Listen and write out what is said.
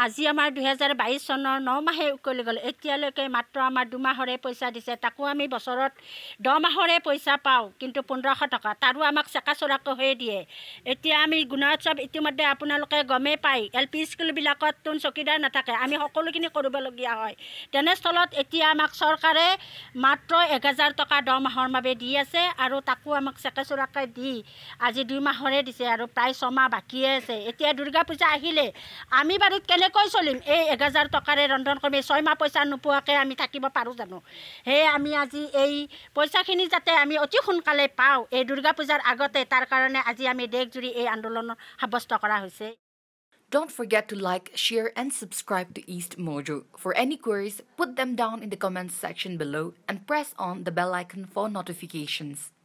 আজি আমাৰ 2022 চনৰ 9 মাহে উকলি গ'ল এতিয়ালৈকে মাত্ৰ আমাৰ 2 মাহৰে পইচা দিছে তাকো আমি বছৰত 10 মাহৰে পইচা পাওঁ কিন্তু 1500 টকা তাৰো আমাক চেকাচৰাকৈ হৈ দিয়ে এতিয়া আমি গুণোৎসৱ ইতিমধ্যে আপোনালোকে গমে পায় এলপি স্কুলবিলাকত তোন চকীদাৰ নাথাকে আমি সকলোখিনি কৰিবলগীয়া হয় তেনেস্থলত এতিয়া আমাক চৰকাৰে মাত্ৰ 1000 টকা 10 মাহৰ বাবে দি আছে আৰু তাকো আমাক চেকাচৰাকৈ দি আজি 2 মাহৰে দিছে আৰু প্ৰায় 6 মাহ বাকী আছে এতিয়া দুৰ্গা পূজা আহিলে আমি বাৰু কেনেকৈ চলিম এই 1000 টকাৰে ৰন্ধন কৰ্মী 6 মাহ পইচা নোপোৱাকৈ আমি থাকিব পাৰোঁ জানো হে আমি আজি এই পইচাখিনি যাতে আমি অতি সোনকালে পাওঁ এই দুৰ্গা পূজাৰ আগতে তাৰ কাৰণে আজি আমি দেশজুৰি এই আন্দোলন সাব্যস্ত কৰা হৈছে Don't forget to like, share and subscribe to EastMojo. For any queries, put them down in the comments section below and press on the bell icon for notifications.